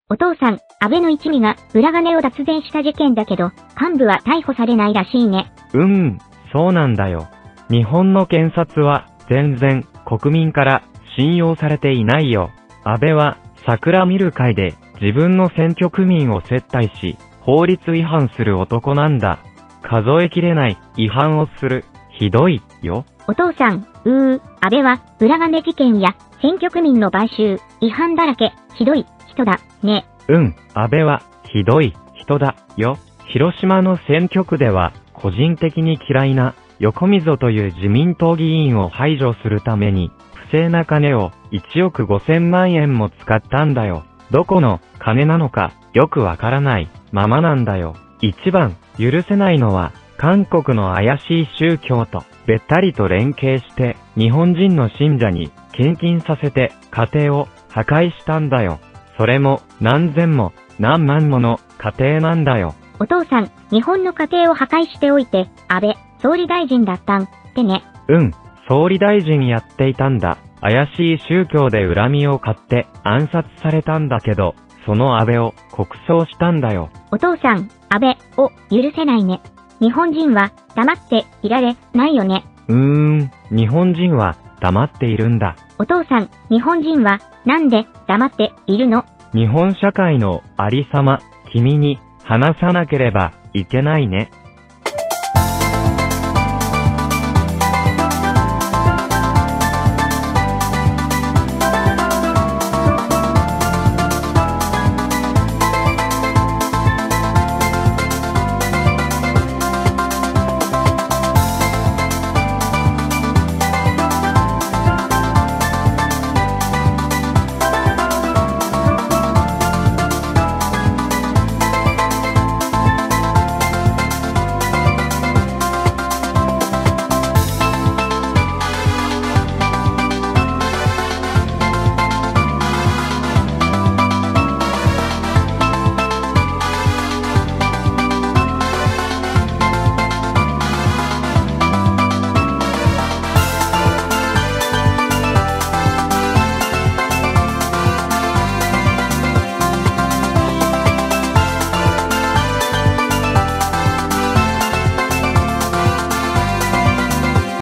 お父さん、安倍の一味が裏金を脱税した事件だけど、幹部は逮捕されないらしいね。 そうなんだよ。日本の検察は全然国民から信用されていないよ。安倍は桜見る会で自分の選挙区民を接待し、法律違反する男なんだ。数えきれない違反をする。ひどいよ。 お父さん、安倍は裏金事件や選挙区民の買収、違反だらけ、ひどい人だね。 安倍はひどい人だよ。広島の選挙区では個人的に嫌いな横溝という自民党議員を排除するために不正な金を1億5000万円も使ったんだよ。どこの金なのかよくわからないままなんだよ。一番許せないのは韓国の怪しい宗教とべったりと連携して日本人の信者に献金させて家庭を破壊したんだよ。それも何千も何万もの家庭なんだよ。 お父さん、日本の家庭を破壊しておいて、安倍、総理大臣だったんってね。 総理大臣やっていたんだ。怪しい宗教で恨みを買って暗殺されたんだけど、その安倍を国葬したんだよ。 お父さん、安倍を許せないね。日本人は黙っていられないよね。 日本人は黙っているんだ。 お父さん、日本人はなんで黙っているの？ 日本社会のありさま、君に話さなければいけないね。